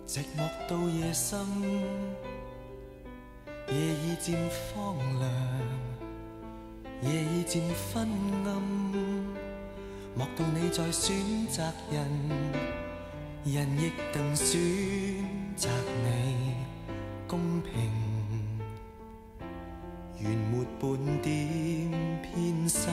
寂寞到夜深，夜已渐荒凉，夜已渐昏暗。莫道你在选择人，人亦能选择你，公平。原没半點偏心，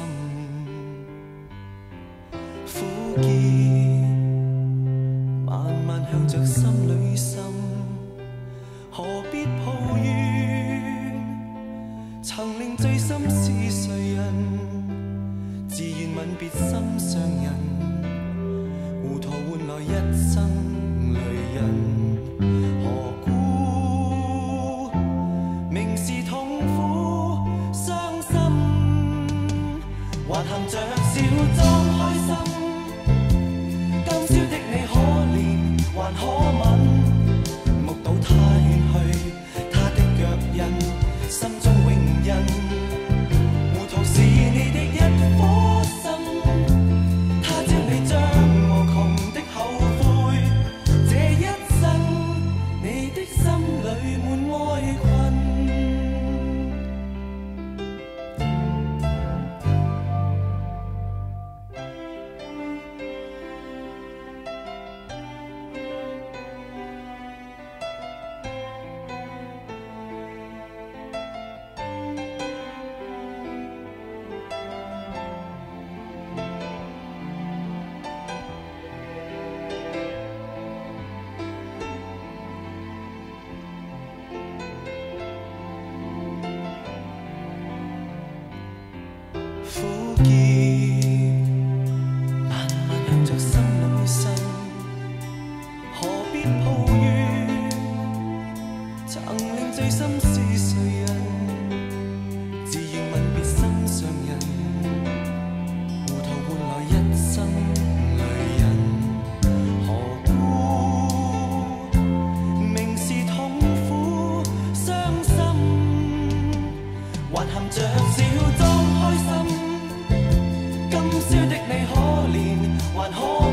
苦澀慢慢向着心裏滲，何必抱怨？曾令醉心是誰人？自願吻別心上人，糊塗換來一生淚印。何故明是痛苦傷心，還含着笑裝開心？今宵的你可憐還可吻？目睹他遠去，他的腳印，心中永印。糊塗是你的一顆心，他朝你將無窮的後悔。這一生，你的心裏滿哀困。苦澀慢慢向着心裏滲，何必抱怨？曾令醉心是誰人？自願吻別心上人，糊塗換來一生淚印。何故明是痛苦傷心，還含着笑裝開心？今宵的你可憐還可